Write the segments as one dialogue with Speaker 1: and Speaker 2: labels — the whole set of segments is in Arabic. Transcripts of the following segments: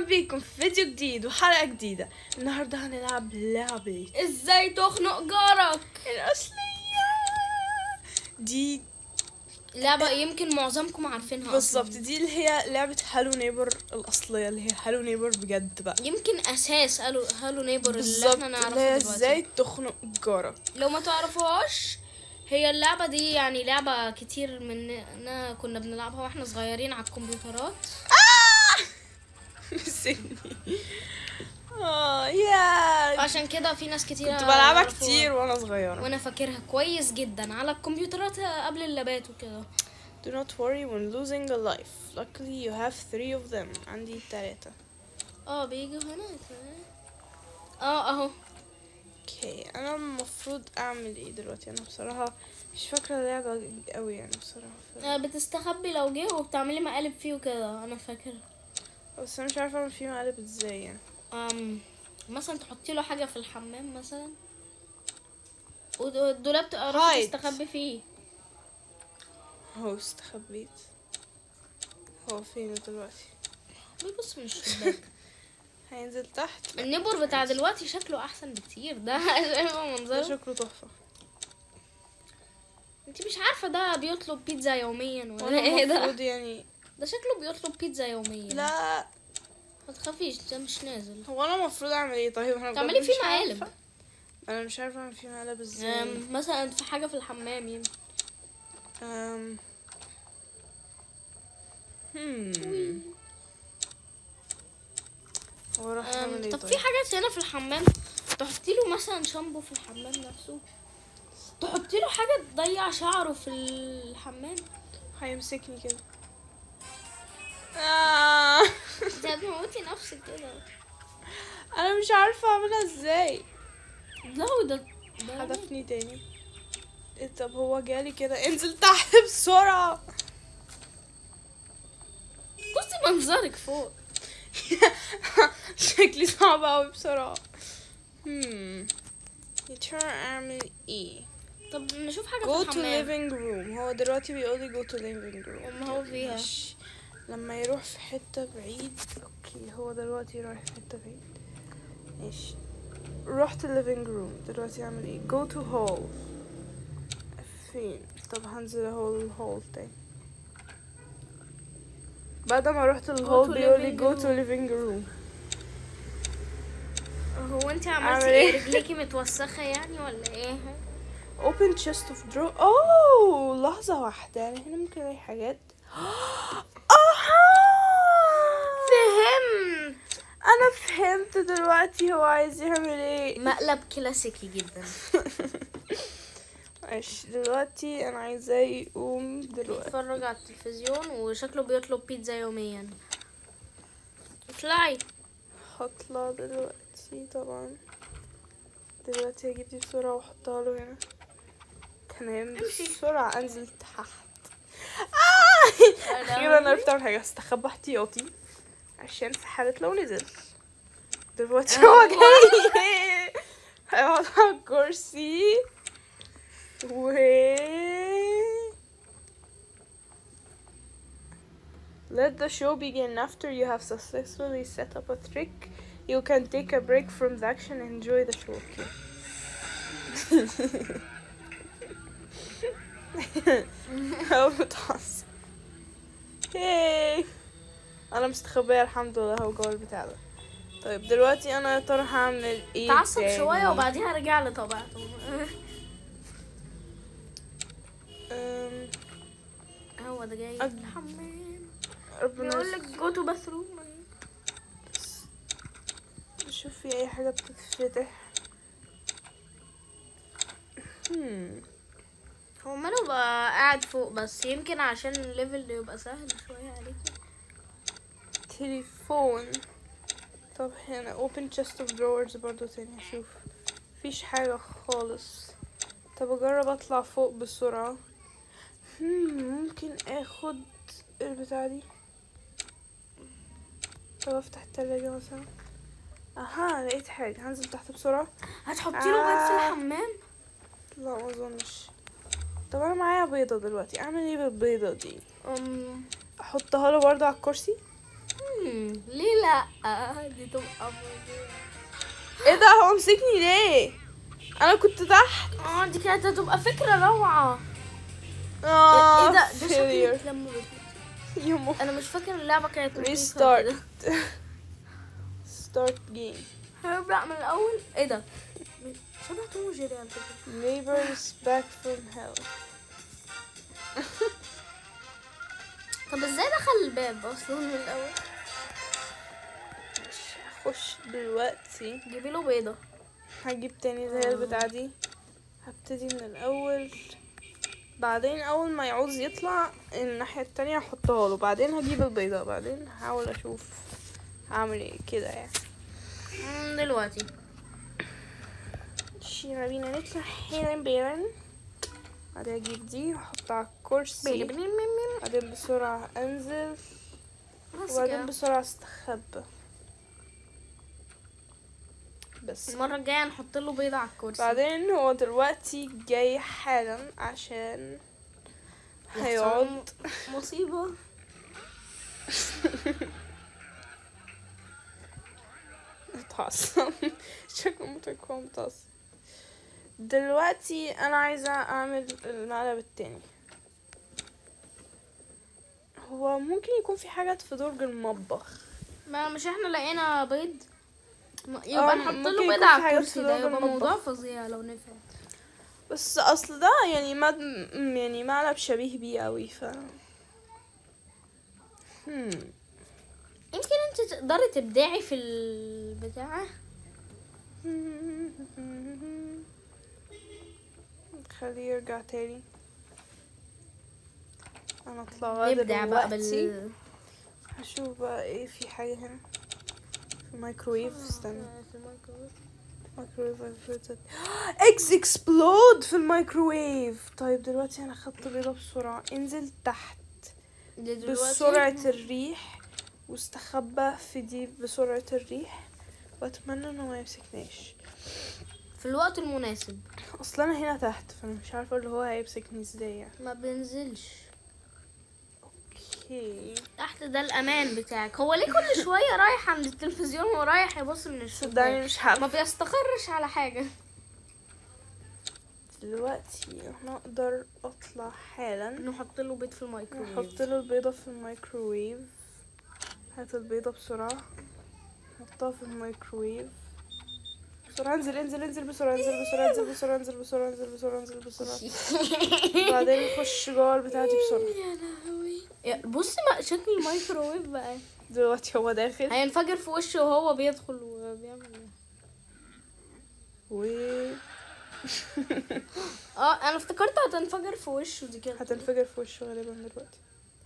Speaker 1: بيكم في فيديو جديد وحلقة جديدة. النهاردة هنلعب لعبة
Speaker 2: ازاي تخنق جارك.
Speaker 1: الأصلية دي
Speaker 2: لعبة يمكن معظمكم عارفينها
Speaker 1: بالظبط،
Speaker 2: أصلاً.
Speaker 1: دي اللي هي لعبة هالو نيبر الأصلية، اللي هي هالو نيبر بجد بقى.
Speaker 2: يمكن اساس هالو نيبر اللي
Speaker 1: بالظبط،
Speaker 2: احنا
Speaker 1: اللي
Speaker 2: نعرفه
Speaker 1: هي
Speaker 2: دلوقتي.
Speaker 1: ازاي تخنق جارك.
Speaker 2: لو ما تعرفوهاش، هي اللعبة دي يعني لعبة كتير مننا كنا بنلعبها واحنا صغيرين على الكمبيوترات.
Speaker 1: مسكني. يا
Speaker 2: عشان كده في ناس كتير
Speaker 1: كنت بلعبها كتير وانا صغيرة،
Speaker 2: وانا فاكرها كويس جدا على الكمبيوترات قبل اللابات وكده.
Speaker 1: Do not worry when losing a life. Luckily you have 3 of them. عندي 3.
Speaker 2: بيجوا هنا. اهو.
Speaker 1: اوكي، انا المفروض اعمل ايه دلوقتي؟ انا بصراحة مش فاكرة اللعبة قوي يعني بصراحة.
Speaker 2: بتستخبي لو جه وبتعملي مقالب فيه وكده، انا فاكر.
Speaker 1: بس انا مش عارفة اعمل فيه مقالب ازاي يعني.
Speaker 2: مثلا تحطي له حاجة في الحمام مثلا، والدولاب تعرفي تستخبي فيه.
Speaker 1: هو استخبيت. هو فين دلوقتي؟
Speaker 2: بيبص من الشباك.
Speaker 1: هينزل تحت.
Speaker 2: النبر بتاع دلوقتي شكله احسن بكتير. ده شايفه
Speaker 1: ده
Speaker 2: منظره.
Speaker 1: شكله تحفة.
Speaker 2: انت مش عارفة ده بيطلب بيتزا يوميا ولا
Speaker 1: وانا
Speaker 2: ايه ده؟
Speaker 1: المفروض يعني
Speaker 2: ده شكله بيطلب بيتزا يوميا.
Speaker 1: لا،
Speaker 2: ما تخافيش، ده مش نازل.
Speaker 1: هو انا المفروض اعمل ايه؟ طيب انا
Speaker 2: تعملي
Speaker 1: بجد
Speaker 2: فيه
Speaker 1: مش عارفة.
Speaker 2: مقالب.
Speaker 1: انا مش عارفة اعمل فيه مقالب ازاي.
Speaker 2: مثلا في حاجة في الحمام يمكن.
Speaker 1: هو راح يعمل ايه؟
Speaker 2: طب في حاجات هنا في الحمام، تحطي له مثلا شامبو في الحمام نفسه، تحطي له حاجة تضيع شعره في الحمام.
Speaker 1: هيمسكني كده.
Speaker 2: انت هتموتي نفسك كده.
Speaker 1: انا مش عارفة اعملها ازاي.
Speaker 2: لا ده
Speaker 1: حدفني تاني. طب هو جالي كده. انزل تحت بسرعة.
Speaker 2: بصي منظرك فوق.
Speaker 1: شكلي صعب اوي بسرعة. يا ترى اعمل ايه؟
Speaker 2: طب نشوف حاجة
Speaker 1: go
Speaker 2: في
Speaker 1: to
Speaker 2: الحمام.
Speaker 1: living room. هو دلوقتي بيقولي go to living room.
Speaker 2: ما هو فيها.
Speaker 1: لما يروح في حتة بعيد. اوكي، هو دلوقتي رايح في حتة بعيد. ماشي، رحت living room. دلوقتي اعمل ايه؟ go to hall. فين؟ طب هنزل الهول تاني. بعد ما رحت الهول بيقولي go to living room.
Speaker 2: هو انت عملتي ايه؟ رجليكي متوسخة يعني ولا ايه؟
Speaker 1: open chest of drawer. اوه لحظة واحدة، يعني هنا ممكن الاقي حاجات.
Speaker 2: فهمت.
Speaker 1: انا فهمت دلوقتي هو عايز يعمل ايه.
Speaker 2: مقلب كلاسيكي جدا.
Speaker 1: ماشي، دلوقتي انا عايزاه يقوم دلوقتي.
Speaker 2: اتفرج على التلفزيون وشكله بيطلب بيتزا يوميا. اطلعي.
Speaker 1: هطلع دلوقتي طبعا. دلوقتي هجيب دي بسرعة واحطها له هنا. تمام، بسرعة انزل تحت. اخيرا عرفت اعمل حاجة. استخبى احتياطي عشان في حالة لو نزل. دلوقتي هو جاي. هيقعد على الكرسي let the show begin. After you have successfully set up a trick, you can take a break from the action and enjoy the show. هو متعصب. انا مستخبيه الحمد لله هو جوه البتاع ده. طيب دلوقتي انا يا ترى هعمل ايه؟
Speaker 2: تعصب شويه وبعديها رجع لطبيعته. هو ده جاي الحمام. بيقول لك جو تو باثروم.
Speaker 1: شوف في اي حاجه بتتفتح.
Speaker 2: هو ماله بقى قاعد فوق؟ بس يمكن عشان الليفل يبقى سهل شويه عليكي.
Speaker 1: تليفون. طب هنا open chest of drawers برضو تاني. اشوف مفيش حاجه خالص. طب اجرب اطلع فوق بسرعه. ممكن اخد البتاع دي. طب افتح التلاجة مثلا. لقيت حاجة. هنزل تحت بسرعة.
Speaker 2: هتحطي له بيض في الحمام؟
Speaker 1: لا ما اظنش. طب انا معايا بيضة دلوقتي، اعمل ايه بالبيضة دي؟ احطها له برضه على الكرسي.
Speaker 2: ليه لا؟ دي تبقى فظيعة.
Speaker 1: ايه ده؟ هو مسكني ليه؟ انا كنت تحت.
Speaker 2: دي كانت هتبقى فكرة روعة.
Speaker 1: اه
Speaker 2: ايه ده
Speaker 1: failure.
Speaker 2: شكلك لما
Speaker 1: يمو
Speaker 2: انا مش فاكر اللعبة كانت لطيفة
Speaker 1: restart.
Speaker 2: كده.
Speaker 1: start game.
Speaker 2: هنبدأ من الأول. ايه ده؟ شبه توم وجيري على فكرة.
Speaker 1: neighbors back from hell.
Speaker 2: طب ازاي دخل الباب اصلا من الأول؟
Speaker 1: مش هخش دلوقتي.
Speaker 2: جيبي له بيضة.
Speaker 1: هجيب تاني زي البتاع دي. هبتدي من الاول، بعدين اول ما يعوز يطلع الناحية التانية هحطها له، بعدين هجيب البيضة، بعدين هحاول اشوف هعمل ايه كده يعني.
Speaker 2: دلوقتي
Speaker 1: يلا بينا نطلع حالا بالا. بعدين اجيب دي واحطها على الكرسي، بعدين بسرعة انزل، وبعدين بسرعة استخبى. بس
Speaker 2: المرة الجاية نحط له بيضة على الكرسي.
Speaker 1: بعدين هو دلوقتي جاي حالا عشان هيقعد.
Speaker 2: مصيبة.
Speaker 1: متعصب. شكله متكون متعصب. دلوقتي انا عايزة اعمل المقلب التاني. هو ممكن يكون في حاجات في درج المطبخ.
Speaker 2: ما مش احنا لقينا بيض؟ يبقى نحط
Speaker 1: ممكن
Speaker 2: له
Speaker 1: يكون
Speaker 2: بيض
Speaker 1: في
Speaker 2: على
Speaker 1: حاجات
Speaker 2: الكرسي.
Speaker 1: في
Speaker 2: ده
Speaker 1: درج
Speaker 2: يبقى
Speaker 1: المطبخ.
Speaker 2: موضوع فظيع لو نفع.
Speaker 1: بس اصل ده يعني يعني مقلب شبيه بيه قوي ف
Speaker 2: يمكن انت تقدري تبدعي في البتاع.
Speaker 1: خليه يرجع تاني. انا اطلع
Speaker 2: نبدع بقى
Speaker 1: دلوقتي. هشوف بقى ايه في حاجة هنا في الميكرويف. استنى. مايكرويف اكس اكسبلود في الميكرويف. طيب دلوقتي انا خدت بيضة بسرعة. انزل تحت بسرعة الريح واستخبى في دي بسرعة الريح، واتمنى انه ما يمسكناش
Speaker 2: في الوقت المناسب.
Speaker 1: اصلا انا هنا تحت فانا مش عارفة اللي هو هيمسكني ازاي يعني.
Speaker 2: ما بينزلش
Speaker 1: اوكي.
Speaker 2: تحت، ده الامان بتاعك. هو ليه كل شويه رايح عند التلفزيون ورايح يبص من
Speaker 1: صدقني
Speaker 2: الشباك؟
Speaker 1: مش عارفة.
Speaker 2: ما بيستقرش على حاجه.
Speaker 1: دلوقتي نقدر اطلع حالا.
Speaker 2: نحط له بيض في الميكروويف.
Speaker 1: نحط له البيضة في الميكروويف. هات البيضة بسرعة، حطها في الميكروويف بسرعة. انزل انزل انزل بسرعة. انزل بسرعة. انزل بسرعة. انزل بسرعة. انزل بسرعة. انزل بسرعة. بعدين نخش جوه البتاعة دي بسرعة.
Speaker 2: يا لهوي. بصي ما شكل الميكروويف بقى.
Speaker 1: دلوقتي هو داخل
Speaker 2: هينفجر في وشه وهو بيدخل وبيعمل ايه. انا افتكرت هتنفجر في وشه دي كده.
Speaker 1: هتنفجر في وشه غالبا دلوقتي.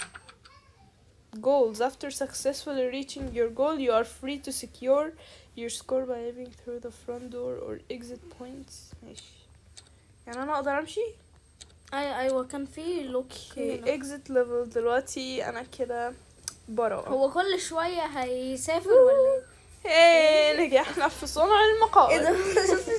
Speaker 1: Goals. After successfully reaching your goal, you are free to secure your score by leaving through the front door or exit points. ماشي. يعني انا اقدر امشي؟
Speaker 2: ايوه كان في لوك.
Speaker 1: exit level. دلوقتي انا كده برا.
Speaker 2: هو كل شوية هيسافر ولا
Speaker 1: ايه؟ نجحنا في صنع المقابر.
Speaker 2: ايه ده؟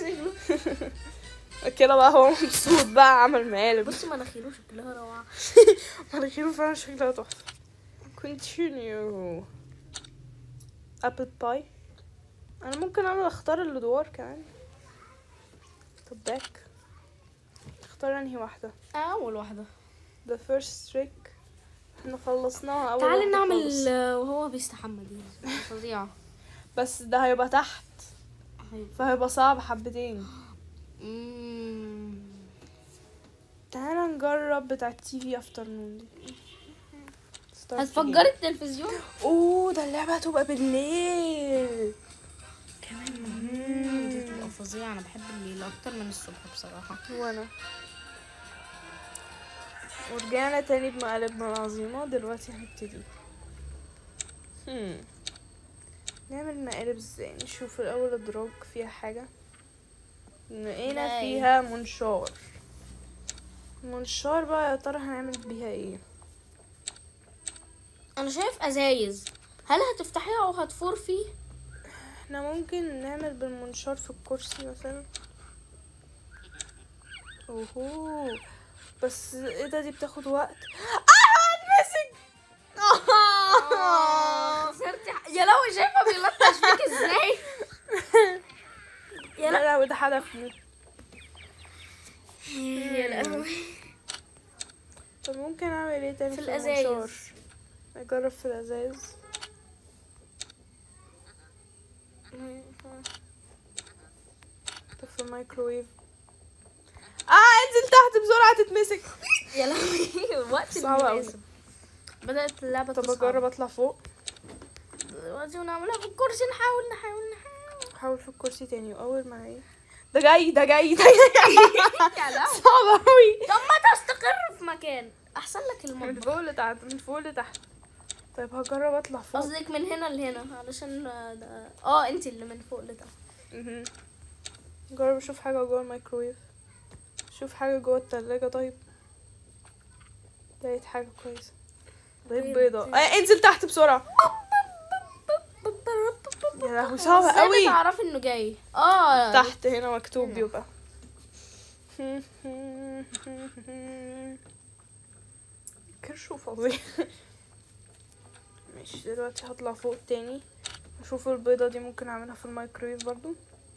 Speaker 1: كده بقى هو مبسوط بقى، عمل مقالب.
Speaker 2: بصي مناخيره شكلها روعة.
Speaker 1: مناخيره فعلا شكلها تحفة. continue. apple pie. انا ممكن اختار الادوار كمان. طب back. اختار انهي واحدة؟
Speaker 2: اول واحدة.
Speaker 1: the first trick. احنا خلصناها اول
Speaker 2: تعالي
Speaker 1: واحدة
Speaker 2: نعمل
Speaker 1: خالص.
Speaker 2: وهو بيستحمى دي فظيعة.
Speaker 1: بس ده هيبقى تحت فهيبقى صعب حبتين. تعالى نجرب بتاع التي في افترنون دي.
Speaker 2: هتفجري التلفزيون.
Speaker 1: اوه ده اللعبة هتبقى بالليل
Speaker 2: كمان. دي تبقى فظيعة. انا بحب الليل اكتر من الصبح بصراحة.
Speaker 1: وانا. ورجعنا تاني بمقالبنا العظيمة. دلوقتي هنبتدي نعمل مقالب ازاي. نشوف الاول الدراج فيها حاجة. لقينا فيها منشار. منشار بقى يا ترى هنعمل بيها ايه؟
Speaker 2: انا شايف ازايز. هل هتفتحيها او هتفور فيه؟
Speaker 1: احنا ممكن نعمل بالمنشار في الكرسي مثلا. اوهو بس ايه ده؟ دي بتاخد وقت. اتمسك.
Speaker 2: خسرتي يا لو شايفه بيلطش فيك ازاي.
Speaker 1: يا لا وده حدفني.
Speaker 2: يا لهوي.
Speaker 1: طب ممكن اعمل ايه تاني
Speaker 2: في
Speaker 1: المنشار؟
Speaker 2: الازايز.
Speaker 1: اجرب في الازايز. طب في الميكروويف. انزل تحت بسرعة تتمسك.
Speaker 2: يا لهوي الوقت
Speaker 1: صعبة أوي.
Speaker 2: المناسب. بدأت اللعبة
Speaker 1: طب
Speaker 2: تصعب.
Speaker 1: اجرب اطلع فوق.
Speaker 2: دلوقتي ونعملها في الكرسي. نحاول
Speaker 1: احاول في الكرسي تاني واول ما ايه ده جاي
Speaker 2: يا لهوي.
Speaker 1: صعب اوي.
Speaker 2: طب ما تستقر في مكان احسن لك
Speaker 1: من
Speaker 2: المطبخ.
Speaker 1: فوق لتحت من فوق لتحت. طيب هجرب اطلع فوق.
Speaker 2: قصدك من هنا لهنا علشان ده انت اللي من فوق لتحت.
Speaker 1: مهم. جرب اشوف حاجة جوه الميكروويف. شوف حاجة جوه التلاجة. طيب لقيت حاجة كويسة. لقيت بيضة. انزل تحت بسرعة. يا لهوي صعبة
Speaker 2: ازاي
Speaker 1: قوي.
Speaker 2: تعرفي انه جاي؟
Speaker 1: تحت هنا مكتوب بيبقى. كرشو فظيع. ماشي دلوقتي هطلع فوق تاني اشوف البيضة دي ممكن اعملها في الميكرويف برضو.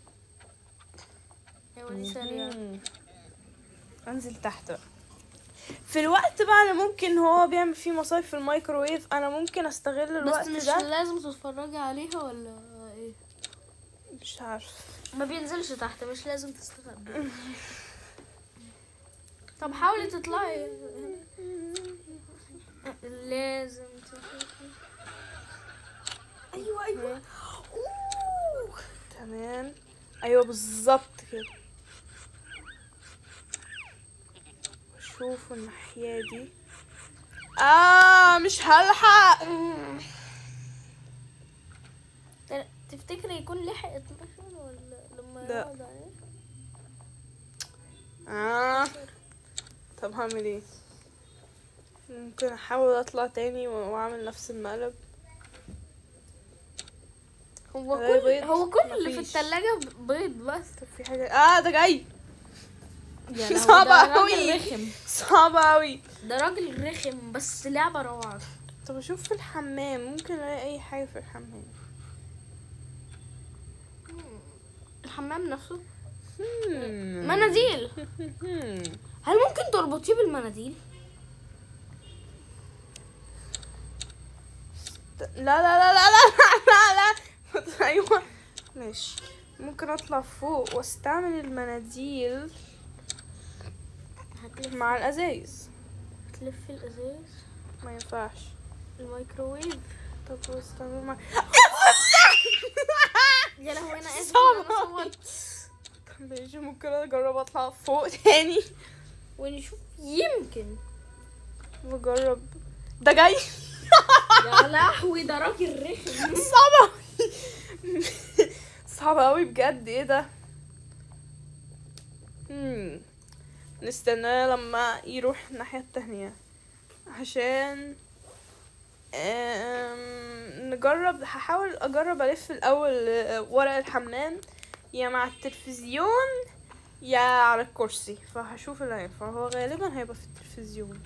Speaker 2: ايوه دي سريعة.
Speaker 1: انزل تحت بقى. في الوقت بقى اللي ممكن هو بيعمل فيه مصايب في الميكروويف انا ممكن استغل الوقت
Speaker 2: بس مش
Speaker 1: ده.
Speaker 2: لازم تتفرجي عليها ولا ايه؟
Speaker 1: مش عارف.
Speaker 2: ما بينزلش تحت مش لازم تستخبي. طب حاولي تطلعي. لازم تطلعي. ايوه أوه.
Speaker 1: تمام ايوه بالظبط كده. شوفوا الناحية دي. مش هلحق.
Speaker 2: تفتكري يكون لحق 12 ولا لما
Speaker 1: لا.
Speaker 2: يقعد عليه؟
Speaker 1: طب هعمل ايه؟ ممكن احاول اطلع تاني واعمل نفس المقلب.
Speaker 2: هو
Speaker 1: ده
Speaker 2: كل
Speaker 1: بيض؟
Speaker 2: هو كل اللي في
Speaker 1: مفيش.
Speaker 2: التلاجة بيض بس.
Speaker 1: طب في حاجة. ده جاي.
Speaker 2: يا لهوي،
Speaker 1: صعبة
Speaker 2: ده راجل
Speaker 1: أوي.
Speaker 2: رخم.
Speaker 1: صعبة اوي.
Speaker 2: ده راجل رخم بس لعبة روعة.
Speaker 1: طب اشوف في الحمام ممكن الاقي اي حاجة في الحمام.
Speaker 2: الحمام نفسه مناديل. هل ممكن تربطيه بالمناديل؟
Speaker 1: لا لا لا لا لا لا لا. ايوه ماشي. ممكن اطلع فوق واستعمل المناديل مع الازايز.
Speaker 2: هتلفي الازاز.
Speaker 1: ما ينفعش.
Speaker 2: الميكروويف.
Speaker 1: طب واستعمل مع
Speaker 2: يا لهوي انا اسف
Speaker 1: صعبة
Speaker 2: انا صوت.
Speaker 1: طب ماشي ممكن اجرب اطلع فوق تاني
Speaker 2: ونشوف يمكن.
Speaker 1: واجرب. ده جاي.
Speaker 2: يا لهوي ده راجل رخم.
Speaker 1: صعبة أوي. صعبة اوي بجد. ايه ده؟ نستناه لما يروح الناحية التانية عشان نجرب. هحاول اجرب الف الاول ورق الحمام يا مع التلفزيون يا على الكرسي. فهشوف اللي هينفع. هو غالبا هيبقى في التلفزيون.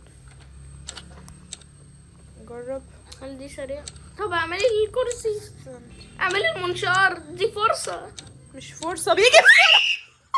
Speaker 1: نجرب.
Speaker 2: هل دي سريع؟ طب اعملي الكرسي. اعملي المنشار. دي فرصة.
Speaker 1: مش فرصة بيجي بسرعة.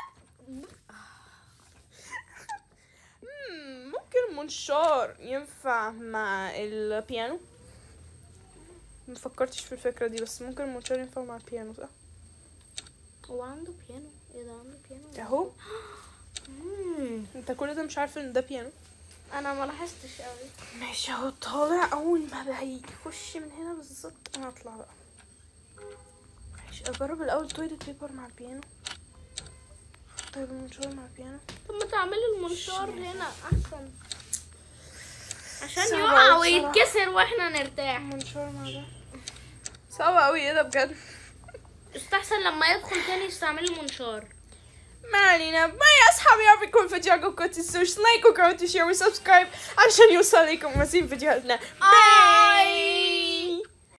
Speaker 1: ممكن المنشار ينفع مع البيانو. مفكرتش في الفكرة دي بس ممكن المنشار ينفع مع البيانو صح؟
Speaker 2: هو عنده بيانو؟ ايه ده عنده بيانو؟
Speaker 1: اهو. انت كل ده مش عارف ان ده بيانو؟
Speaker 2: انا ما لاحظتش قوي.
Speaker 1: ماشي اهو طالع. اول ما هيخش من هنا بالظبط انا اطلع بقى. ماشي اجرب الاول تويلت بيبر مع البيانو. طيب المنشار مع البيانو.
Speaker 2: طب ما تعملي المنشار هنا احسن عشان
Speaker 1: صعبة
Speaker 2: يقع
Speaker 1: أوي بصراحة.
Speaker 2: ويتكسر واحنا نرتاح.
Speaker 1: المنشار مع ده صعب قوي. ايه ده بجد؟
Speaker 2: يستحسن لما يدخل تاني يستعمل المنشار.
Speaker 1: ما علينا. باي يا اصحابي. يا رب يكون الفيديو عجبكم. تنسوش لايك وكومنت وشير وسبسكرايب عشان يوصل لكم مزيد فيديوهاتنا.
Speaker 2: باي.